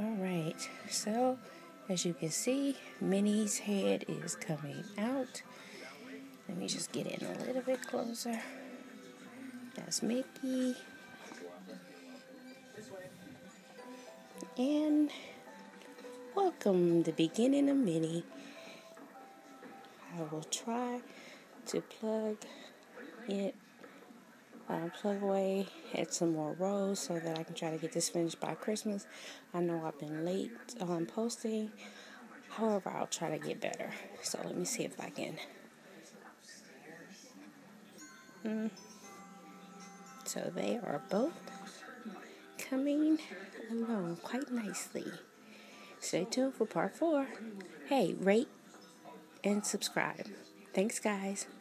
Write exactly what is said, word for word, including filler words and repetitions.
Alright, so as you can see, Minnie's head is coming out. Let me just get in a little bit closer. That's Mickey. And welcome, the beginning of Minnie. I will try to plug it, uh, plug away at some more rows so that I can try to get this finished by Christmas. I know I've been late on posting. However, I'll try to get better. So let me see if I can. Mm. So they are both coming along quite nicely. Stay tuned for part four. Hey, rate and subscribe. Thanks, guys.